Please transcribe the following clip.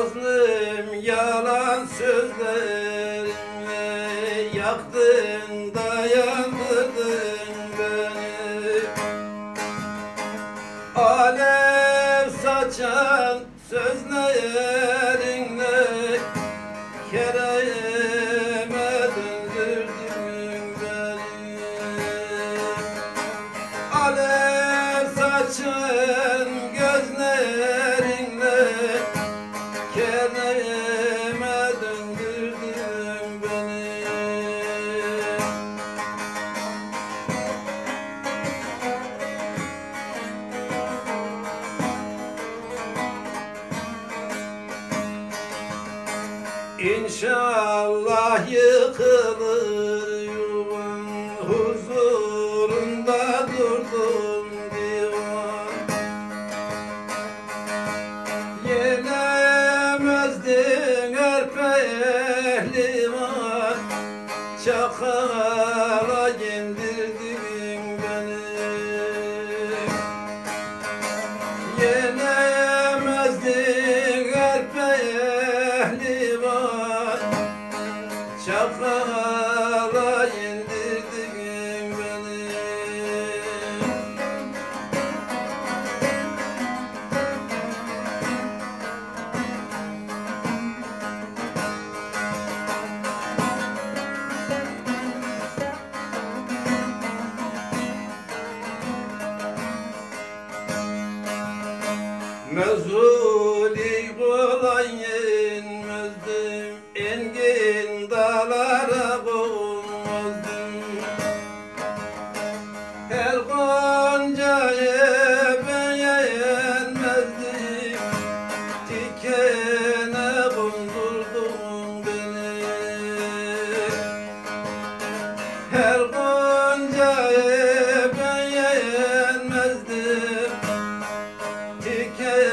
Mazlum yalan sözlerinle yaktın da yandırdın beni. Alev saçan sözlerinle kereme döndürdün beni. Alev saçan gözlerinle kereme döndürdün beni. İnşallah yıkılır yuvan, huzurunda durdum divan. Yenemezdin her pehlivan, çakala indirdin beni. Yenemezdin her pehlivan, çakala indirdin beni. Mezuli kolay inmezdim, engin dağlara konmazdım. Her goncayı beğenmezdim, dikene kondurdun beni. Her goncayı beğenmezdim, dikene